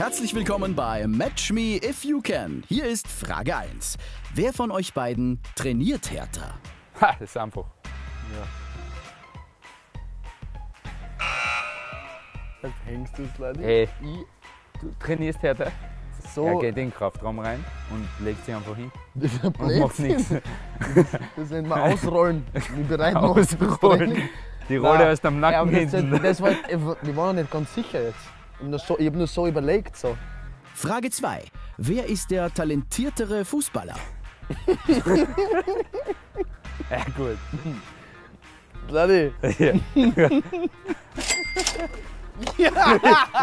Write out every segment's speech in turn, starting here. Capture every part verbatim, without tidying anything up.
Herzlich willkommen bei Match Me If You Can. Hier ist Frage eins. Wer von euch beiden trainiert härter? Ha, das ist einfach. Ja. Jetzt hängst du es leider. Hey, du trainierst härter. So. Er geht in den Kraftraum rein und legt sich einfach hin. Das ist ein Und macht nichts. Blödsinn. Das nennt man ausrollen. Wir bereiten noch das Ausrollen. Training. Die Rolle Nein. aus dem Ja, Nacken aber das, hinten. das war, wir waren noch nicht ganz sicher jetzt. Ich habe nur, so, ich hab nur so überlegt. So. Frage zwei. Wer ist der talentiertere Fußballer? Ja, gut. Ladi. Ja. Ja,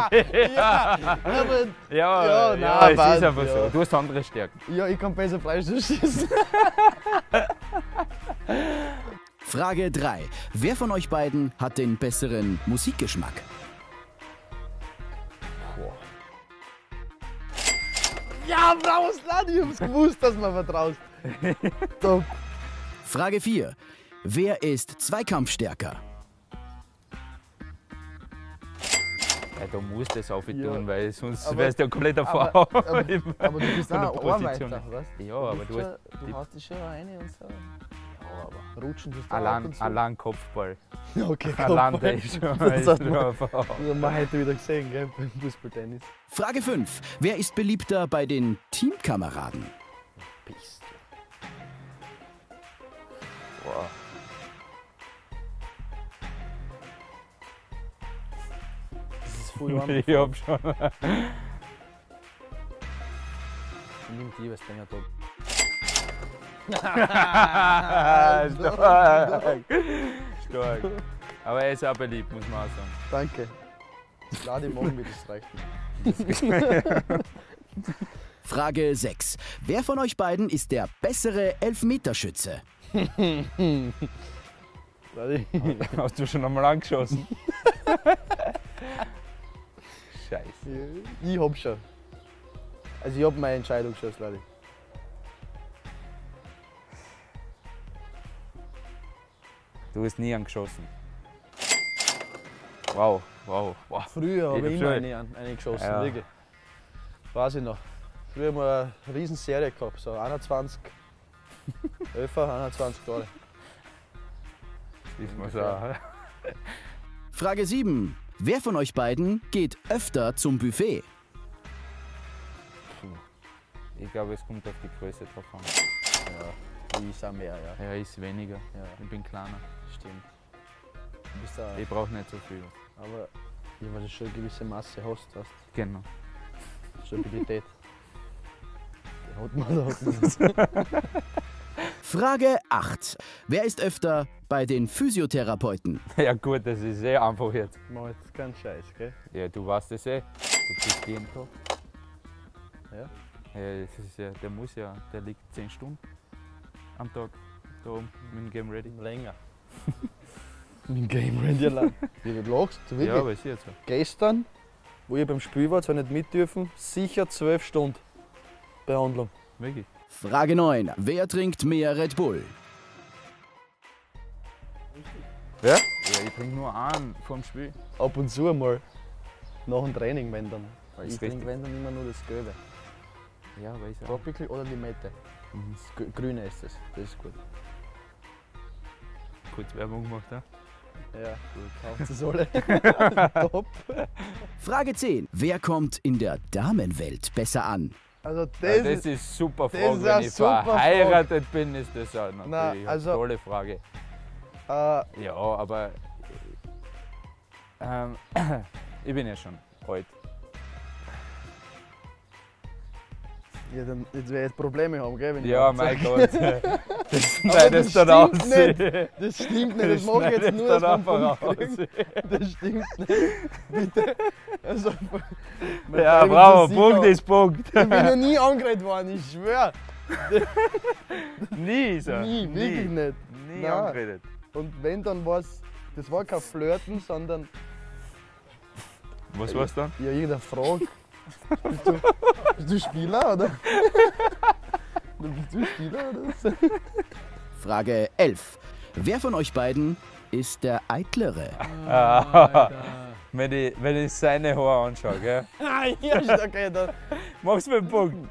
aber, Ja, Ja, ja, nein, es passt, ist einfach ja. so. Du hast andere Stärken. ja, ich kann besser Fleisch schießen. Frage drei. Wer von euch beiden hat den besseren Musikgeschmack? Ja, raus, Ladi. Ich hab's gewusst, dass man vertraust. Top. Frage vier. Wer ist zweikampfstärker? Ja, du musst das aufhören, Ja. weil sonst Aber- wärst du ja komplett auf aber- Frau. aber- Aber du bist Von der auch Position. Arbeiter, weißt Ja, aber bist du hast schon, du haust dich schon rein und so. Ja, aber Rutschen tust du auch ab allein, und zu. allein Kopfball. Okay, Allein Kopfball. das ist schon, Das ist hat schon man, eine Frau. das hat man heute wieder gesehen, gell, beim Fußballtennis. Frage fünf. Wer ist beliebter bei den Teamkameraden? Bist Boah. Das ist voll warm. Ich hab schon. Nimm die, was länger top. Stark. Stark. Aber er ist auch beliebt, muss man auch sagen. Danke. Lade morgen wieder, das reicht mir. Frage sechs. Wer von euch beiden ist der bessere Elfmeterschütze? Lade. Hast du schon einmal angeschossen? Scheiße. Ich hab schon. Also ich hab meine Entscheidung schon, Lade. Du hast nie angeschossen. Wow, wow, wow. Früher habe Ich ich hab immer schon- eine, an- eine geschossen, Ja. wirklich. Weiß ich noch. Früher haben wir eine riesen Serie gehabt, so einundzwanzig, elf, einundzwanzig Jahre. Ist man so. Frage sieben. Wer von euch beiden geht öfter zum Buffet? Ich glaube, es kommt auf die Größe drauf an. Ja, ich auch mehr, ja. Er ist weniger. Ja. Ich bin kleiner. Stimmt. Du bist da, Ich brauche nicht so viel. aber ja, weil du schon eine gewisse Masse hast, hast Genau. Stabilität. Die hat man, da hat man. Frage acht. Wer ist öfter bei den Physiotherapeuten? Ja gut, das ist eh einfach jetzt. Mach jetzt keinen Scheiß, gell? Ja, du weißt es eh. Du bist jeden Tag. Ja. Ja, das ist ja, der muss ja, der liegt zehn Stunden am Tag da oben mit dem Game Ready. Länger. Mit dem Game Ready lang. Wie du lachst, wirklich. Ja, aber ist jetzt so. Gestern, wo ich beim Spiel war, zwar nicht mit dürfen, sicher zwölf Stunden Behandlung. Wirklich. Frage neun. Wer trinkt mehr Red Bull? Ja? Ja, ich trinke nur einen vorm Spiel. Ab und zu mal. Nach dem Training, wenn dann. Weil Ist ich trinke, richtig. wenn dann immer nur das Gelbe. Ja, weiß ich auch. Tropical oder Limette. Mhm. Das Gr- Grüne ist das. Das ist gut. Kurz Werbung gemacht, ja? Ja, gut. Kauft es alle. Top. Frage zehn. Wer kommt in der Damenwelt besser an? Also das, Das, das ist, ist super das Frage. ist Wenn eine ich super verheiratet bin, ist das auch natürlich Na, eine also- tolle Frage. äh, Ja, aber ähm, ich bin ja schon alt. ja, dann, jetzt werde ich jetzt Probleme haben, gell? Wenn ich Ja, das mein sag. Gott. Das Aber schneidest das du dann stimmt aus. nicht. Das stimmt nicht, das mache ich jetzt nur, dass dann wir einen einfach Punkt kriegen. Das stimmt nicht. Bitte. Also, mein Ja, Teil wird bravo, so Punkt sicher- ist Punkt. Ich bin noch nie angeredet worden, ich schwöre. Nie ist er. Nie, wirklich nicht. Nie Nein. angeredet. Und wenn, dann war es, das war kein Flirten, sondern Was war's dann? ja, irgendeine Frage. Bist du, bist du Spieler, oder? Bist du Spieler, oder? so? Frage elf. Wer von euch beiden ist der Eitlere? Ah, wenn ich, wenn ich seine Haare anschaue, gell? Ah, ja, ist okay, dann. Mach's mit dem Punkt.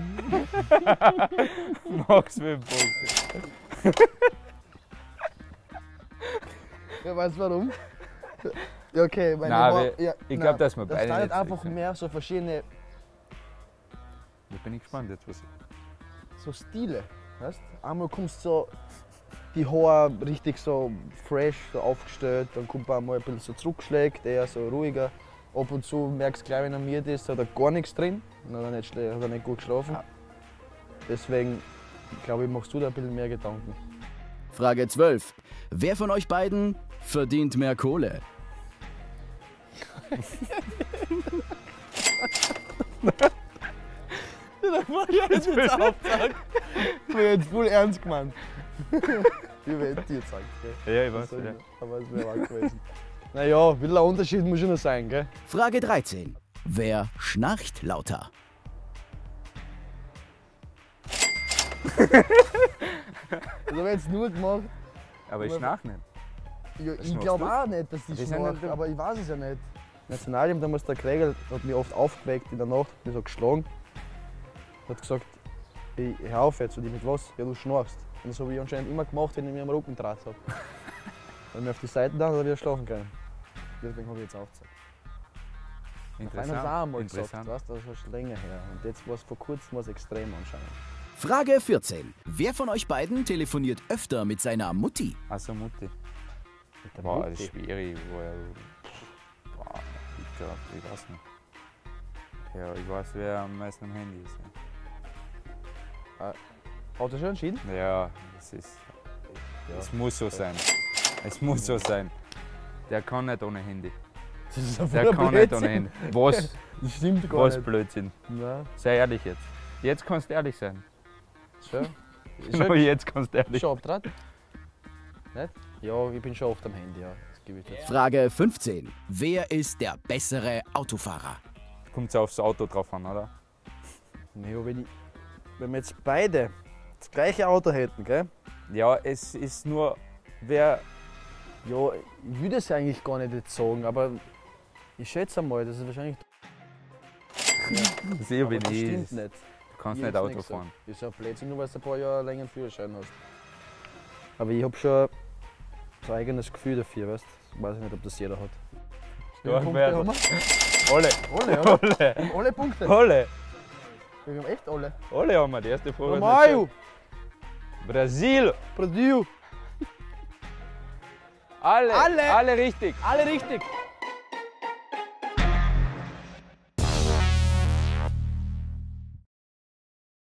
Mach's mit dem Punkt. Ja, weißt du warum? Ja, okay, meine Nein, Haare- wir- ja, ich nein, glaub, dass wir das beide sind nicht einfach sicher. mehr so verschiedene Da bin ich gespannt jetzt, was. so Stile. Weißt? Einmal kommst so die Haare richtig so fresh so aufgestellt, dann kommt man mal ein bisschen so zurückgeschlägt, eher so ruhiger. Ab und zu merkst du gleich, wenn er müde ist, hat er gar nichts drin, dann hat er nicht, schlä- hat er nicht gut geschlafen. Deswegen glaube ich, machst du da ein bisschen mehr Gedanken. Frage zwölf. Wer von euch beiden verdient mehr Kohle? Das war ja jetzt mit Auftrag. Ich bin jetzt voll ernst gemeint. Ich werde dir sagen, gell? Ja, ich weiß, Das ja. aber es wäre auch gewesen. Naja, ein bisschen ein Unterschied muss schon noch sein, gell? Frage dreizehn. Wer schnarcht lauter? Das habe ich jetzt nur gemacht. Aber ich Aber- schnarch nicht. Ja, Das ich machst glaube du? auch nicht, dass Die ich sind schnarch, nicht dumm. aber ich weiß es ja nicht. Nationalteam, damals der Kregel hat mich oft aufgeweckt in der Nacht, hat mich so geschlagen. Hat gesagt, ich hör auf jetzt, und ich mit was? Ja, du schnarchst. Und das habe ich anscheinend immer gemacht, wenn ich mir am Rücken draht habe. Wenn ich auf die Seiten da, hat er wieder schlafen können. Deswegen habe ich jetzt aufgezeigt. Einer hat es auch einmal gesagt, Interessant. weißt, das ist schon länger her. Und jetzt war es vor kurzem was extrem anscheinend. Frage vierzehn. Wer von euch beiden telefoniert öfter mit seiner Mutti? Also Mutti. Der Boah, Mutti. das ist schwierig. Weil, boah, ich glaube, ich weiß nicht. Ja, ich weiß, wer am meisten am Handy ist. Hat er schon entschieden? Ja, das ist. Ja. Es muss so sein. Es muss so sein. Der kann nicht ohne Handy. Das ist ein Der voller kann nicht Blödsinn. ohne Handy. Was? Das stimmt gar Was nicht. Blödsinn. Nein, Sei ehrlich jetzt. Jetzt kannst du ehrlich sein. schon. Ist Nur schon, jetzt kannst du ehrlich schon abgedreht? Nicht? Ja, ich bin schon oft am Handy, ja. Das gebe ich dir. Frage fünfzehn. Wer ist der bessere Autofahrer? Kommt aufs Auto drauf an, oder? Ja, wenn, ich, wenn wir jetzt beide das gleiche Auto hätten, gell? Ja, es ist nur, wer. Ja, ich würde es eigentlich gar nicht jetzt sagen, aber ich schätze mal, das ist wahrscheinlich. Sehr Aber das wenig. stimmt Du nicht. kannst Ich nicht hab's Auto gesagt. fahren. Das ist ja Blödsinn, nur weil du ein paar Jahre länger einen Führerschein hast. Aber ich habe schon so ein eigenes Gefühl dafür, weißt du? Ich weiß nicht, ob das jeder hat. Wie Ja, viele Punkte wer- haben wir? Alle, Alle, oder? alle, Wir haben alle Punkte. alle, Wir haben echt alle. alle haben wir. Die erste Frage. ist nicht Romário! so. Brasil! Brasil! Alle, Alle. alle richtig. Alle richtig!